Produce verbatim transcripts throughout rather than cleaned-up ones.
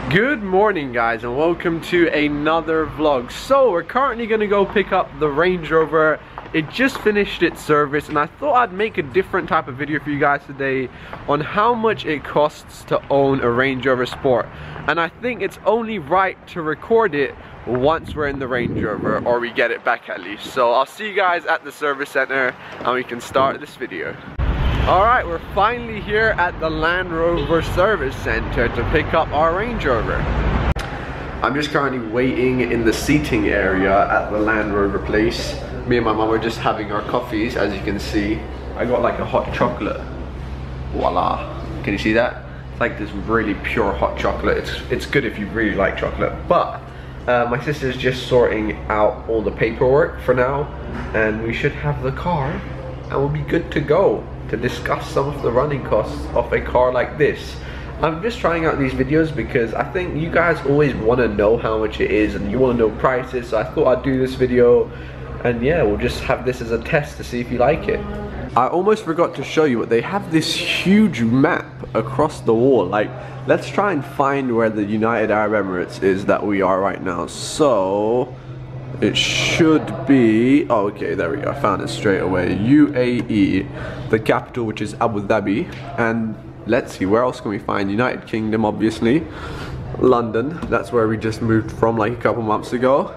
Good morning guys, and welcome to another vlog. So we're currently going to go pick up the Range Rover. It just finished its service and I thought I'd make a different type of video for you guys today on how much it costs to own a Range Rover Sport. And I think it's only right to record it once we're in the Range Rover, or we get it back at least. So I'll see you guys at the service center and we can start this video. Alright, we're finally here at the Land Rover Service Center to pick up our Range Rover. I'm just currently waiting in the seating area at the Land Rover place. Me and my mum are just having our coffees, as you can see. I got like a hot chocolate. Voila. Can you see that? It's like this really pure hot chocolate. It's, it's good if you really like chocolate. But uh, my sister's just sorting out all the paperwork for now. And we should have the car and we'll be good to go to discuss some of the running costs of a car like this. I'm just trying out these videos because I think you guys always want to know how much it is and you want to know prices, so I thought I'd do this video and yeah, we'll just have this as a test to see if you like it. I almost forgot to show you, but they have this huge map across the wall. Like, let's try and find where the United Arab Emirates is that we are right now. So it should be, oh okay, there we go, I found it straight away. U A E, the capital, which is Abu Dhabi. And let's see, where else can we find? United Kingdom, obviously. London, that's where we just moved from like a couple months ago.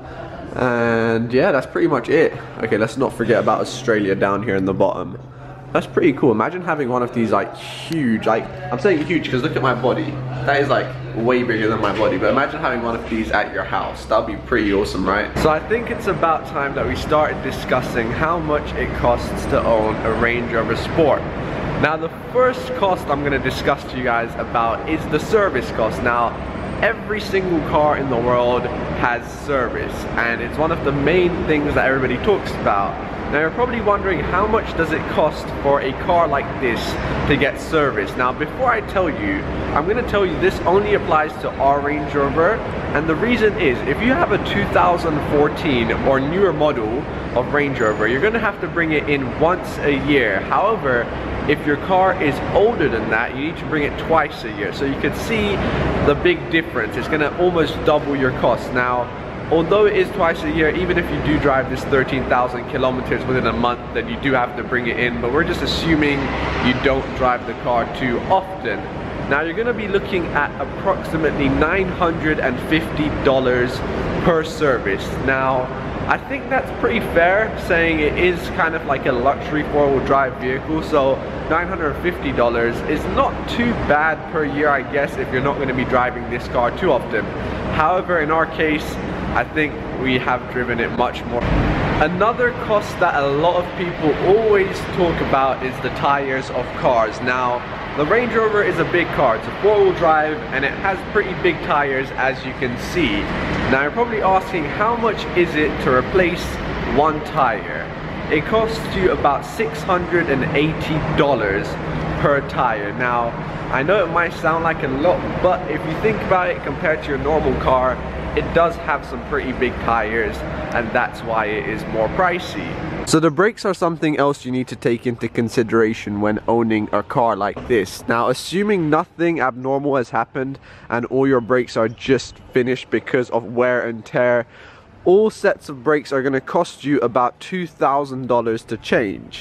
And yeah, that's pretty much it. Okay, let's not forget about Australia down here in the bottom. That's pretty cool. Imagine having one of these like huge, like, I'm saying huge because look at my body. That is like way bigger than my body, but imagine having one of these at your house. That'd be pretty awesome, right? So I think it's about time that we started discussing how much it costs to own a Range Rover Sport. Now the first cost I'm going to discuss to you guys about is the service cost. Now every single car in the world has service and it's one of the main things that everybody talks about. Now you're probably wondering, how much does it cost for a car like this to get service? Now before I tell you, I'm going to tell you this only applies to our Range Rover, and the reason is if you have a two thousand fourteen or newer model of Range Rover, you're going to have to bring it in once a year. However, if your car is older than that, you need to bring it twice a year. So you can see the big difference. It's going to almost double your cost. Now, although it is twice a year, even if you do drive this thirteen thousand kilometers within a month, then you do have to bring it in. But we're just assuming you don't drive the car too often. Now you're going to be looking at approximately nine hundred fifty dollars per service. Now, I think that's pretty fair, saying it is kind of like a luxury four-wheel drive vehicle, so nine hundred fifty dollars is not too bad per year, I guess, if you're not going to be driving this car too often. However, in our case, I think we have driven it much more. Another cost that a lot of people always talk about is the tires of cars. Now, the Range Rover is a big car. It's a four-wheel drive and it has pretty big tires, as you can see. Now you're probably asking, how much is it to replace one tire? It costs you about six hundred eighty dollars per tire. Now, I know it might sound like a lot, but if you think about it compared to your normal car, it does have some pretty big tires, and that's why it is more pricey. So the brakes are something else you need to take into consideration when owning a car like this. Now, assuming nothing abnormal has happened and all your brakes are just finished because of wear and tear, all sets of brakes are going to cost you about two thousand dollars to change.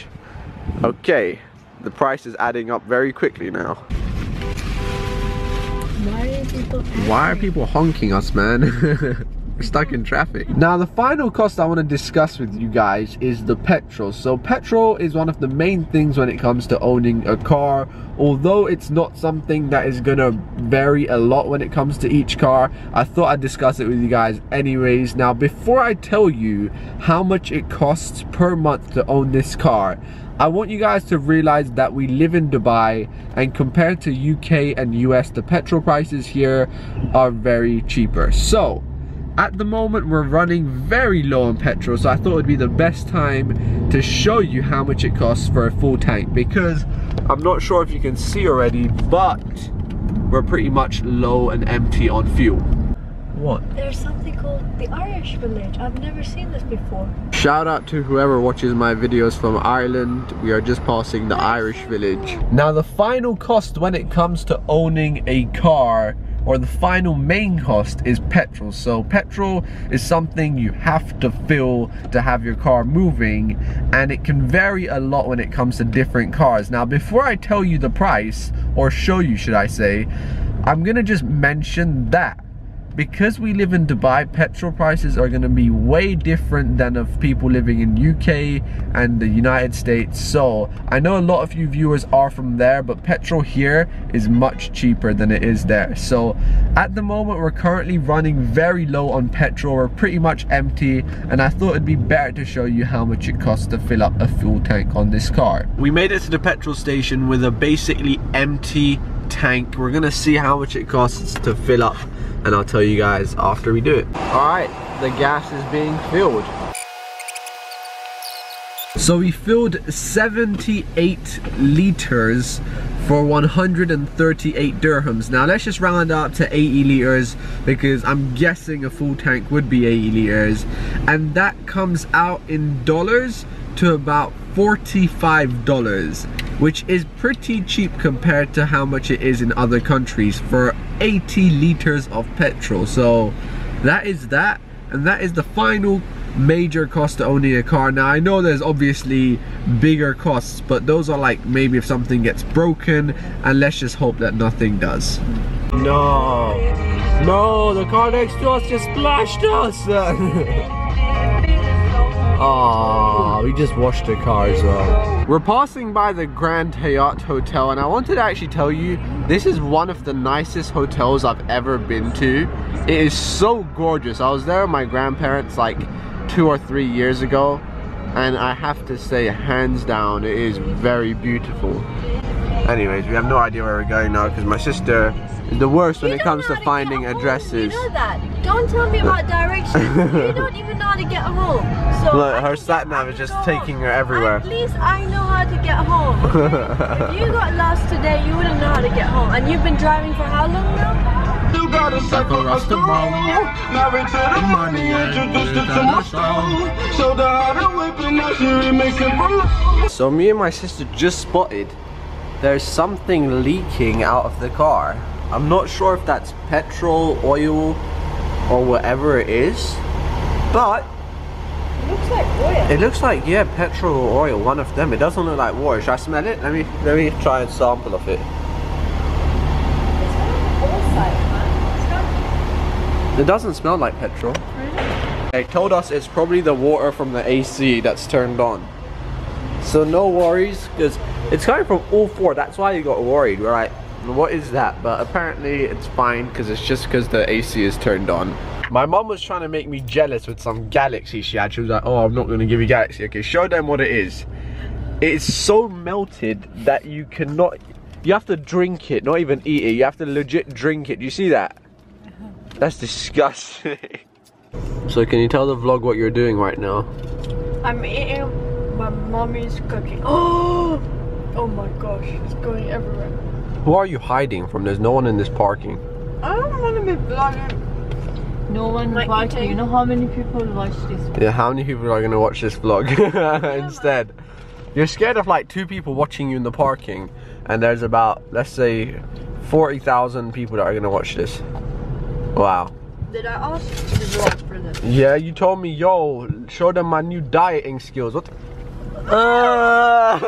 Okay, the price is adding up very quickly now. Why are people Why are people honking us, man? We're stuck in traffic. Now the final cost I want to discuss with you guys is the petrol. So petrol is one of the main things when it comes to owning a car. Although it's not something that is gonna vary a lot when it comes to each car, I thought I'd discuss it with you guys anyways. Now before I tell you how much it costs per month to own this car, I want you guys to realize that we live in Dubai, and compared to U K and U S, the petrol prices here are very cheaper. So at the moment we're running very low on petrol, so I thought it would be the best time to show you how much it costs for a full tank, because I'm not sure if you can see already, but we're pretty much low and empty on fuel. What? There's something called the Irish Village. I've never seen this before. Shout out to whoever watches my videos from Ireland. We are just passing the Irish Village. Now the final cost when it comes to owning a car or the final main cost is petrol. So petrol is something you have to fill to have your car moving, and it can vary a lot when it comes to different cars. Now before I tell you the price, or show you should I say, I'm gonna just mention that because we live in Dubai, petrol prices are gonna be way different than of people living in U K and the United States. So I know a lot of you viewers are from there, but petrol here is much cheaper than it is there. So at the moment we're currently running very low on petrol. We're pretty much empty, and I thought it'd be better to show you how much it costs to fill up a fuel tank on this car. We made it to the petrol station with a basically empty tank. We're gonna see how much it costs to fill up, and I'll tell you guys after we do it. Alright, the gas is being filled. So we filled seventy-eight liters for one hundred thirty-eight dirhams. Now let's just round up to eighty liters because I'm guessing a full tank would be eighty liters, and that comes out in dollars to about forty-five dollars, which is pretty cheap compared to how much it is in other countries for eighty liters of petrol. So that is that, and that is the final major cost to owning a car. Now I know there's obviously bigger costs, but those are like maybe if something gets broken, and let's just hope that nothing does. No, no, the car next to us just splashed us. Oh, we just washed the car as well. We're passing by the Grand Hyatt Hotel, and I wanted to actually tell you, this is one of the nicest hotels I've ever been to. It is so gorgeous. I was there with my grandparents like two or three years ago, and I have to say, hands down, it is very beautiful. Anyways, we have no idea where we're going now because my sister is the worst when it comes to finding addresses. You know that. Don't tell me about directions. You don't even know how to get home. So look, her sat nav is just taking her everywhere. At least I know how to get home. Okay? If you got lost today, you wouldn't know how to get home. And you've been driving for how long now? You gotta circle us the road. Married to the money, introduced her to my stove. Showed her how to whip and now she remixing for. So me and my sister just spotted there's something leaking out of the car. I'm not sure if that's petrol, oil, or whatever it is, but It looks like oil. it looks like, yeah, petrol or oil, one of them. It doesn't look like water. Should I smell it? Let me let me try a sample of it. It doesn't smell like petrol. Really? They told us it's probably the water from the A C that's turned on. So no worries, because it's coming from all four. That's why you got worried. We're like, what is that? But apparently it's fine because it's just because the A C is turned on. My mom was trying to make me jealous with some Galaxy she had. She was like, oh, I'm not going to give you Galaxy. Okay, show them what it is. It's so melted that you cannot, you have to drink it, not even eat it. You have to legit drink it. Do you see that? That's disgusting. So can you tell the vlog what you're doing right now? I'm eating my mommy's cookie. Oh, oh my gosh, it's going everywhere. Who are you hiding from? There's no one in this parking. I don't want to be vlogging. No one watching. You know how many people watch this vlog? Yeah, how many people are gonna watch this vlog instead? You're scared of like two people watching you in the parking, and there's about, let's say, forty thousand people that are gonna watch this. Wow. Did I ask you to vlog for this? Yeah, you told me, yo, show them my new dieting skills. What? Uh,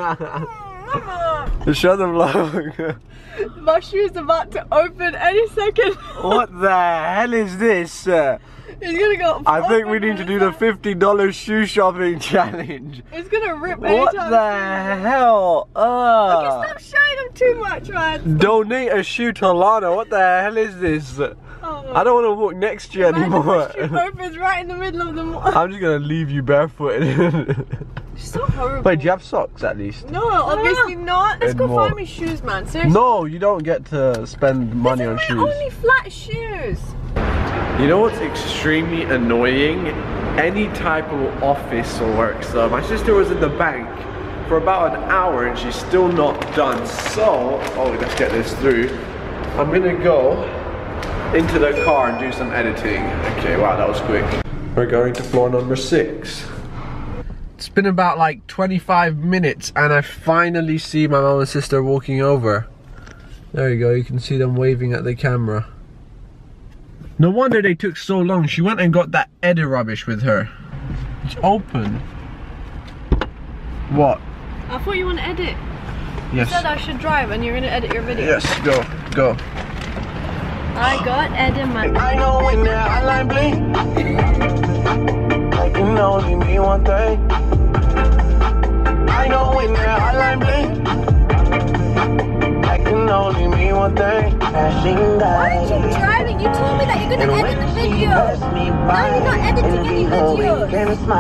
show the vlog. My shoe's about to open any second. What the hell is this? Uh, It's gonna go. I think we need to do the fifty dollar shoe shopping challenge. It's gonna rip. What the hell? Uh, Okay, stop showing them too much, man. Donate a shoe to Lana. What the hell is this? Oh, I don't want to walk next to you anymore. Shoe opens right in the middle of the mall. I'm just gonna leave you barefooted. So horrible. Wait, do you have socks at least? No, obviously not. Let's And go more. find me shoes, man. Seriously. No, you don't get to spend money on These are shoes. my only flat shoes. You know what's extremely annoying? Any type of office or work. So my sister was in the bank for about an hour and she's still not done. So, oh, let's get this through. I'm gonna go into the car and do some editing. Okay, wow, that was quick. We're going to floor number six. It's been about like twenty-five minutes and I finally see my mom and sister walking over. There you go, you can see them waving at the camera. No wonder they took so long. She went and got that edit rubbish with her. It's open. What? I thought you want to edit. Yes. You said I should drive and you're going to edit your video. Yes, go, go. I got edit my... I know when that hotline bling, I can only mean one thing. I know when that hotline bling, I can only mean one thing. Why aren't you driving? You told me that you're gonna edit the video. Now you're not editing any videos.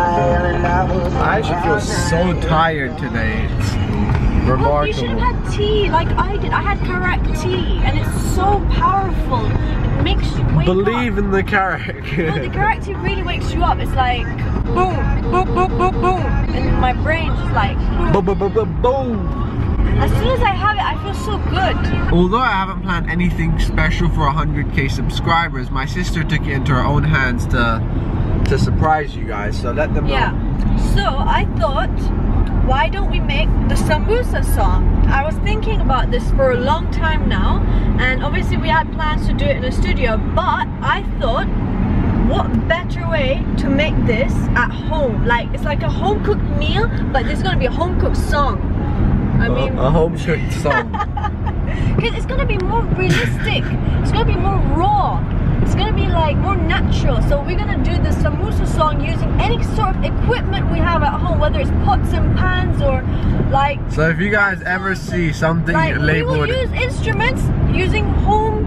I actually feel so tired today. It's remarkable. Well, you should have had tea like I did. I had correct tea and it's so powerful. It makes you wake Believe up. in the carrot. No, the correct tea really wakes you up. It's like boom, boom, boom, boom, boom. And my brain's just like boom. Boom, boom, boom, boom. As soon as I have it, I feel so good. Although I haven't planned anything special for one hundred K subscribers, my sister took it into her own hands to to surprise you guys, so let them know. Yeah, so I thought, why don't we make the Sambusa song? I was thinking about this for a long time now, and obviously we had plans to do it in a studio, but I thought, what better way to make this at home? Like, it's like a home-cooked meal, but there's gonna be a home-cooked song. I mean, uh, a home cooked song. Because it's gonna be more realistic. It's gonna be more raw. It's gonna be like more natural. So we're gonna do the Sambusa song using any sort of equipment we have at home, whether it's pots and pans or like. So if you guys ever see something like, labeled, we will use instruments using home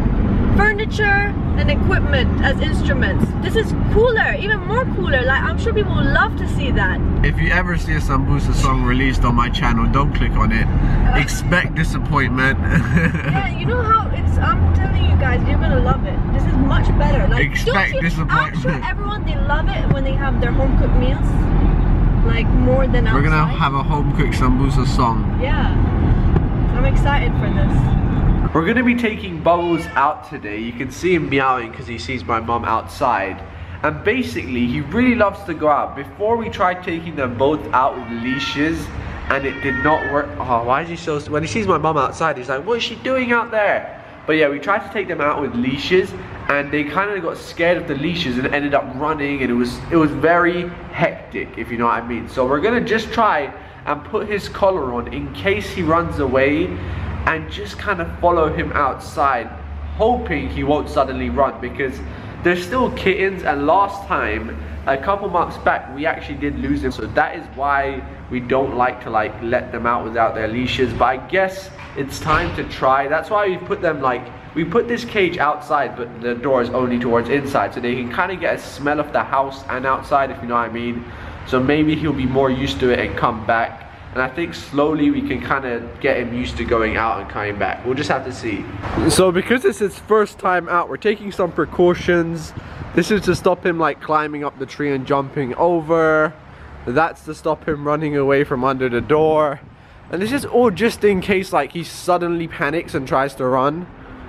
furniture and equipment as instruments. This is cooler, even more cooler. Like, I'm sure people would love to see that. if you ever see a Sambusa song released on my channel, don't click on it. Expect disappointment. Yeah, you know how it's, I'm telling you guys, you're gonna love it. This is much better. Like, Expect don't you, disappointment. I'm sure everyone, they love it when they have their home cooked meals. Like, more than outside. We're gonna have a home cooked Sambusa song. Yeah, I'm excited for this. We're gonna be taking Bubbles out today. You can see him meowing because he sees my mum outside. And basically, he really loves to go out. Before we tried taking them both out with leashes, and it did not work. Oh, why is he so... When he sees my mum outside, he's like, what is she doing out there? But yeah, we tried to take them out with leashes, and they kind of got scared of the leashes and ended up running, and it was, it was very hectic, if you know what I mean. So we're gonna just try and put his collar on in case he runs away, and just kind of follow him outside, hoping he won't suddenly run, because they're still kittens, and last time, a couple months back, we actually did lose them. So that is why we don't like to like let them out without their leashes. But I guess it's time to try. That's why we put them like, we put this cage outside, but the door is only towards inside, so they can kind of get a smell of the house and outside, if you know what I mean. So maybe he'll be more used to it and come back. And I think slowly we can kind of get him used to going out and coming back. We'll just have to see. So because it's his first time out, we're taking some precautions. This is to stop him like climbing up the tree and jumping over. That's to stop him running away from under the door. And this is all just in case like he suddenly panics and tries to run.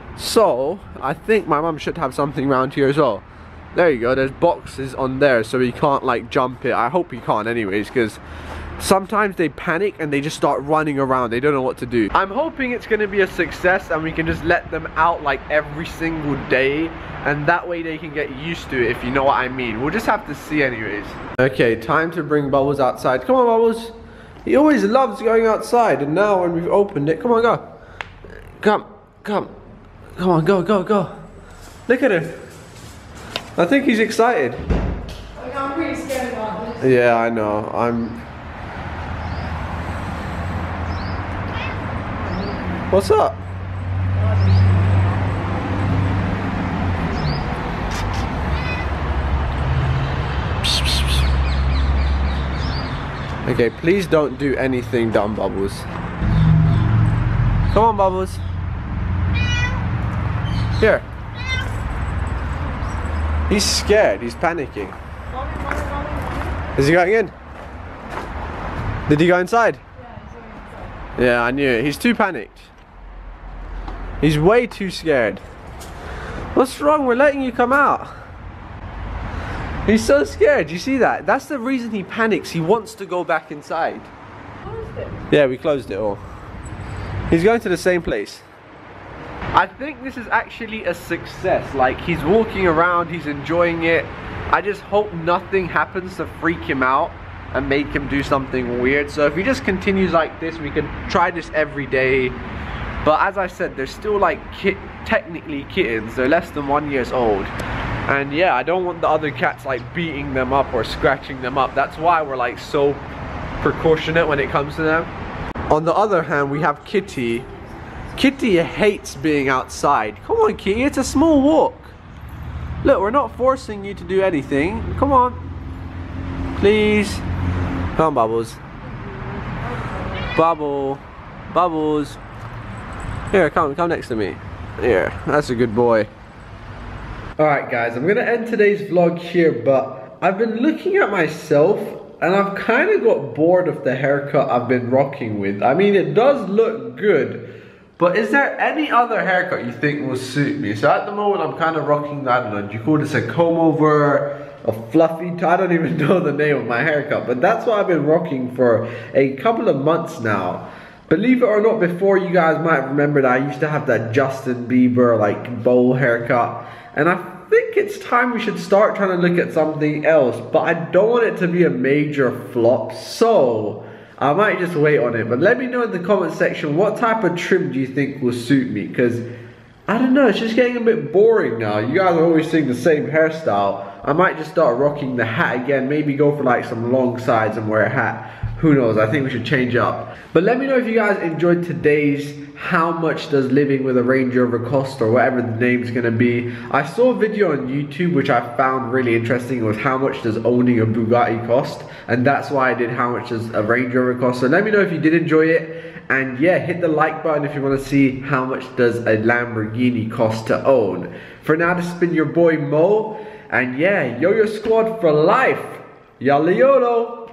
So I think my mum should have something around here as well. There you go, there's boxes on there so he can't like jump it. I hope he can't anyways, because sometimes they panic and they just start running around. They don't know what to do. I'm hoping it's going to be a success and we can just let them out like every single day, and that way they can get used to it, if you know what I mean. We'll just have to see anyways. Okay, time to bring Bubbles outside. Come on, Bubbles. He always loves going outside, and now when we've opened it, come on, go. Come, come. Come on, go, go, go. Look at him. I think he's excited. Like, I'm pretty scared about this. Yeah, I know. I'm... What's up? Okay, please don't do anything dumb, Bubbles. Come on, Bubbles. Here. He's scared. He's panicking. Mommy, mommy, mommy, mommy. Is he going in? Did he go inside? Yeah, he's going inside. Yeah, I knew it. He's too panicked. He's way too scared. What's wrong? We're letting you come out. He's so scared. You see that? That's the reason he panics. He wants to go back inside. Closed it. Yeah, we closed it all. He's going to the same place. I think this is actually a success. Like, he's walking around, he's enjoying it. I just hope nothing happens to freak him out and make him do something weird. So if he just continues like this, we can try this every day. But as I said, they're still like kit technically kittens. They're less than one years old. And yeah, I don't want the other cats like beating them up or scratching them up. That's why we're like so precautionate when it comes to them. On the other hand, we have Kitty. Kitty hates being outside. Come on, Kitty, it's a small walk. Look, we're not forcing you to do anything. Come on. Please. Come on, Bubbles. Bubble. Bubbles. Here, come, come next to me. Here, that's a good boy. Alright guys, I'm gonna end today's vlog here, but I've been looking at myself and I've kind of got bored of the haircut I've been rocking with. I mean, it does look good, but is there any other haircut you think will suit me? So at the moment, I'm kind of rocking, I don't know, do you call this a comb over, a fluffy, I don't even know the name of my haircut, but that's what I've been rocking for a couple of months now. Believe it or not, before, you guys might remember that I used to have that Justin Bieber like bowl haircut, and I think it's time we should start trying to look at something else, but I don't want it to be a major flop, so I might just wait on it. But let me know in the comment section, what type of trim do you think will suit me? Because I don't know, it's just getting a bit boring now. You guys are always seeing the same hairstyle. I might just start rocking the hat again, maybe go for like some long sides and wear a hat. Who knows, I think we should change up. But let me know if you guys enjoyed today's how much does living with a Range Rover cost, or whatever the name's gonna be. I saw a video on YouTube which I found really interesting. It was how much does owning a Bugatti cost, and that's why I did how much does a Range Rover cost. So let me know if you did enjoy it, and yeah, hit the like button if you want to see how much does a Lamborghini cost to own. For now, this has been your boy Mo, and yeah, Yo-Yo Squad for life. Yalla YOLO.